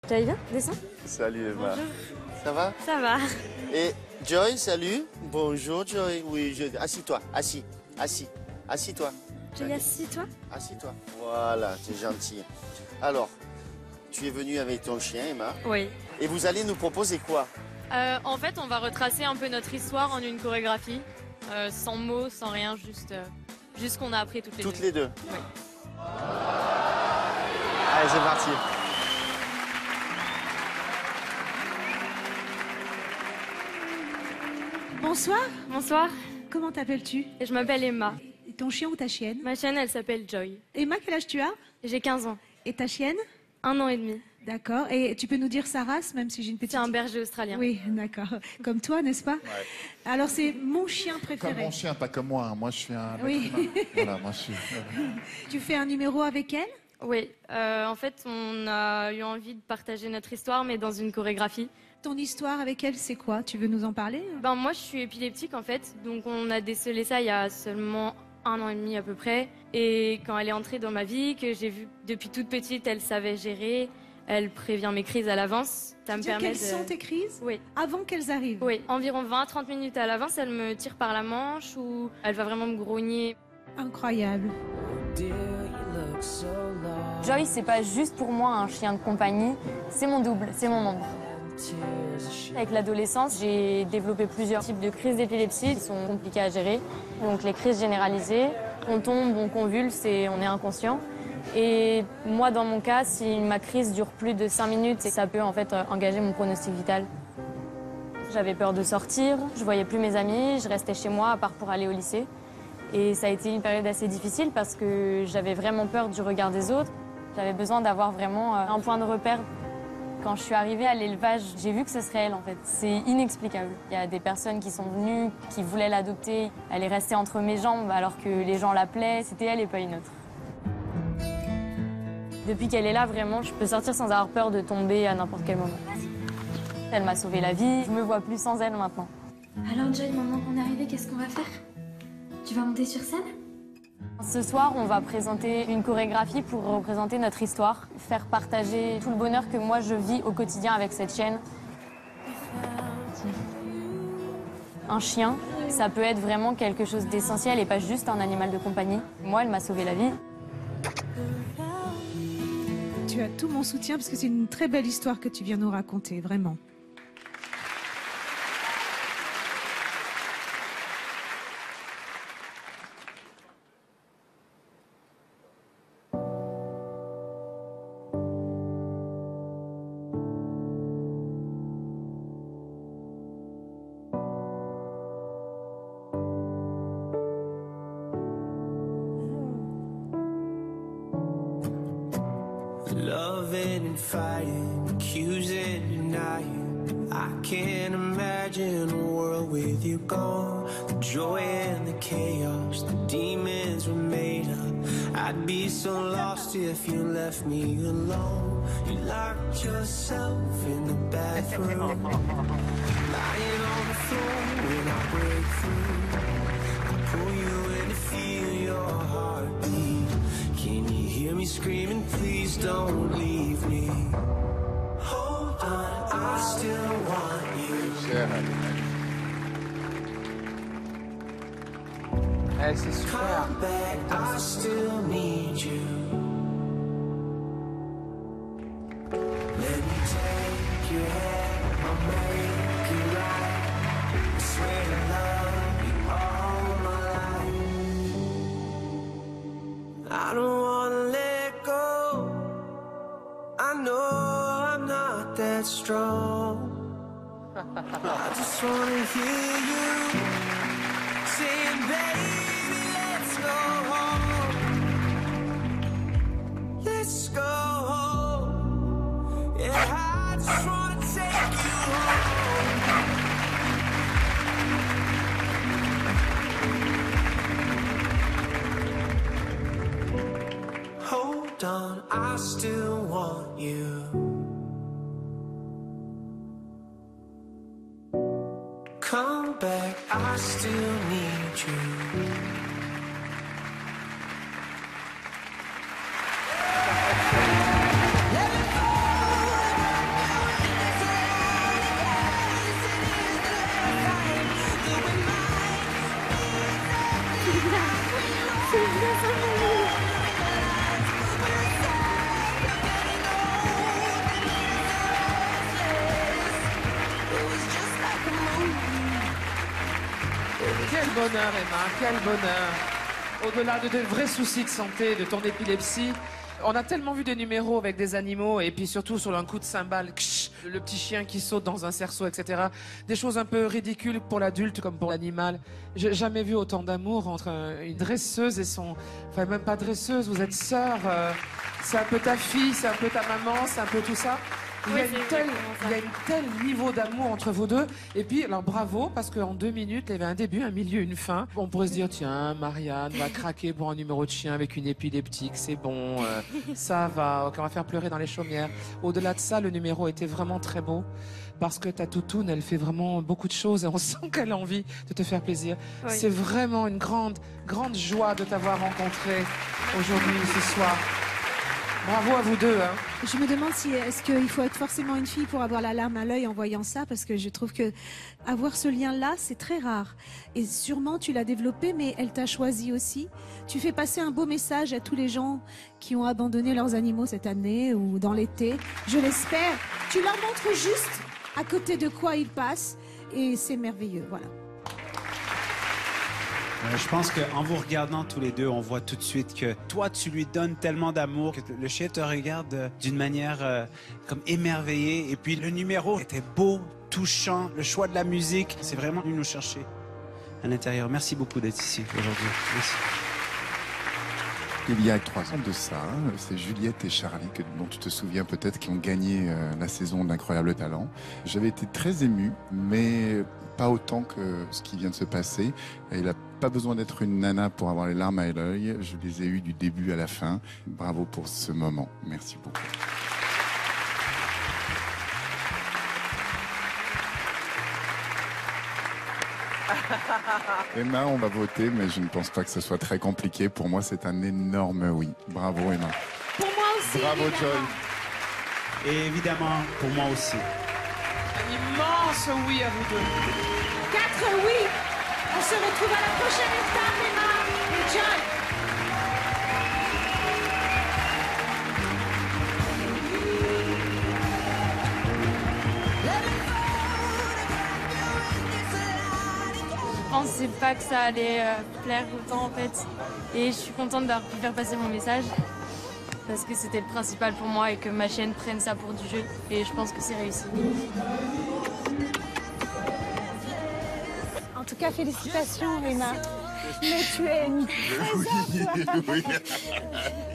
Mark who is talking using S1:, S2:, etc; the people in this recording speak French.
S1: Tu vas bien? Descends.
S2: Salut Emma.
S1: Bonjour.
S2: Ça va?
S1: Ça va.
S2: Et Joy, salut. Bonjour Joy. Oui, assis-toi, assis. Assis-toi.
S1: Joy, assis-toi.
S2: Assis-toi. Voilà, t'es gentil. Alors, tu es venue avec ton chien Emma.
S1: Oui.
S2: Et vous allez nous proposer quoi?
S1: En fait, on va retracer un peu notre histoire en une chorégraphie. Sans mots, sans rien, juste ce qu'on a appris toutes les deux.
S2: Toutes les deux?
S1: Oui.
S2: Allez, c'est parti.
S3: Bonsoir.
S1: Bonsoir.
S3: Comment t'appelles-tu?
S1: Je m'appelle Emma.
S3: Ton chien ou ta chienne?
S1: Ma chienne, elle s'appelle Joy.
S3: Emma, quel âge tu as?
S1: J'ai 15 ans.
S3: Et ta chienne?
S1: 1 an et demi.
S3: D'accord. Et tu peux nous dire sa race, même si j'ai une petite...
S1: C'est un berger australien.
S3: Oui, d'accord. Comme toi, n'est-ce pas?
S4: Ouais.
S3: Alors, c'est mon chien préféré.
S4: Comme mon chien, pas comme moi. Moi, je suis un
S3: Oui.
S4: être humain. Voilà, moi, je suis...
S3: Tu fais un numéro avec elle?
S1: Oui. En fait, on a eu envie de partager notre histoire, mais dans une chorégraphie.
S3: Ton histoire avec elle, c'est quoi? Tu veux nous en parler?
S1: Moi, je suis épileptique, en fait. Donc, on a décelé ça il y a seulement 1 an et demi à peu près. Et quand elle est entrée dans ma vie, que j'ai vu depuis toute petite, elle savait gérer. Elle prévient mes crises à l'avance. Ça me permet
S3: Quelles sont tes crises?
S1: Oui.
S3: Avant qu'elles arrivent?
S1: Oui, environ 20-30 minutes à l'avance, elle me tire par la manche ou elle va vraiment me grogner.
S3: Incroyable.
S1: Joy, c'est pas juste pour moi un chien de compagnie, c'est mon double, c'est mon ombre. Avec l'adolescence, j'ai développé plusieurs types de crises d'épilepsie qui sont compliquées à gérer. Donc les crises généralisées, on tombe, on convulse et on est inconscient. Et moi, dans mon cas, si ma crise dure plus de 5 minutes, ça peut en fait engager mon pronostic vital. J'avais peur de sortir, je voyais plus mes amis, je restais chez moi à part pour aller au lycée. Et ça a été une période assez difficile parce que j'avais vraiment peur du regard des autres. J'avais besoin d'avoir vraiment un point de repère. Quand je suis arrivée à l'élevage, j'ai vu que ce serait elle en fait. C'est inexplicable. Il y a des personnes qui sont venues, qui voulaient l'adopter. Elle est restée entre mes jambes alors que les gens l'appelaient. C'était elle et pas une autre. Depuis qu'elle est là, vraiment, je peux sortir sans avoir peur de tomber à n'importe quel moment. Elle m'a sauvé la vie, je me vois plus sans elle maintenant.
S5: Alors Joy, maintenant qu'on est arrivé, qu'est-ce qu'on va faire? Tu vas monter sur scène?
S1: Ce soir, on va présenter une chorégraphie pour représenter notre histoire, faire partager tout le bonheur que moi je vis au quotidien avec cette chienne. Un chien, ça peut être vraiment quelque chose d'essentiel et pas juste un animal de compagnie. Moi, elle m'a sauvé la vie.
S3: Tu as tout mon soutien parce que c'est une très belle histoire que tu viens nous raconter, vraiment.
S6: Loving and fighting, accusing, denying. I can't imagine a world with you gone. The joy and the chaos, the demons were made up. I'd be so lost if you left me alone. You locked yourself in the bathroom, lying on the floor when I break through. I pull you in to feel your heartbeat. Can you hear me screaming, please don't leave me? Hold on, I still want you.
S2: C'est super.
S6: Come back, I still need you. Let me take your hand, I'll make it right. I swear to love you all my life. I don't wanna let go. I know I'm not that strong. I just wanna hear you saying, baby, let's go home. Let's go home. Yeah, I just wanna take you home. Hold on, I still want you. Come back, I still need you. Let it go.
S7: Quel bonheur, Emma, quel bonheur. Au-delà de vrais soucis de santé, de ton épilepsie, on a tellement vu des numéros avec des animaux et puis surtout sur un coup de cymbale, le petit chien qui saute dans un cerceau, etc. Des choses un peu ridicules pour l'adulte comme pour l'animal. J'ai jamais vu autant d'amour entre une dresseuse et son... Enfin, même pas dresseuse, vous êtes sœurs. C'est un peu ta fille, c'est un peu ta maman, c'est un peu tout ça. Il y a un tel niveau d'amour entre vous deux. Et puis, alors bravo, parce qu'en 2 minutes, il y avait un début, un milieu, une fin. On pourrait se dire, tiens, Marianne va craquer pour un numéro de chien avec une épileptique, c'est bon, ça va, on va faire pleurer dans les chaumières. Au-delà de ça, le numéro était vraiment très beau. Parce que ta toutoune, elle fait vraiment beaucoup de choses et on sent qu'elle a envie de te faire plaisir. Oui. C'est vraiment une grande, grande joie de t'avoir rencontré aujourd'hui, ce soir. Bravo à vous deux. Hein.
S3: Je me demande si est-ce qu'il faut être forcément une fille pour avoir la larme à l'œil en voyant ça, parce que je trouve que avoir ce lien-là, c'est très rare. Et sûrement tu l'as développé, mais elle t'a choisi aussi. Tu fais passer un beau message à tous les gens qui ont abandonné leurs animaux cette année ou dans l'été. Je l'espère. Tu leur montres juste à côté de quoi ils passent et c'est merveilleux. Voilà.
S8: Je pense qu'en vous regardant tous les deux, on voit tout de suite que toi, tu lui donnes tellement d'amour que le chien te regarde d'une manière comme émerveillée. Et puis le numéro était beau, touchant, le choix de la musique, c'est vraiment venu nous chercher à l'intérieur. Merci beaucoup d'être ici aujourd'hui. Merci.
S4: Il y a 3 ans de ça, c'est Juliette et Charlie, dont tu te souviens peut-être, qui ont gagné la saison d'Incroyable Talent. J'avais été très ému, mais pas autant que ce qui vient de se passer. Et il n'a pas besoin d'être une nana pour avoir les larmes à l'œil. Je les ai eues du début à la fin. Bravo pour ce moment. Merci beaucoup. Emma, on va voter, mais je ne pense pas que ce soit très compliqué. Pour moi, c'est un énorme oui. Bravo, Emma.
S3: Pour moi aussi.
S4: Bravo,
S3: évidemment.
S4: Joy.
S8: Et évidemment, pour moi aussi.
S7: Un immense oui à vous deux.
S3: 4 oui. On se retrouve à la prochaine étape, Emma et Joy.
S1: Je pensais pas que ça allait plaire autant en fait. Et je suis contente d'avoir pu faire passer mon message. Parce que c'était le principal pour moi et que ma chaîne prenne ça pour du jeu. Et je pense que c'est réussi.
S3: En tout cas, félicitations, Emma. Mais tu es une trésor, toi.
S4: Oui.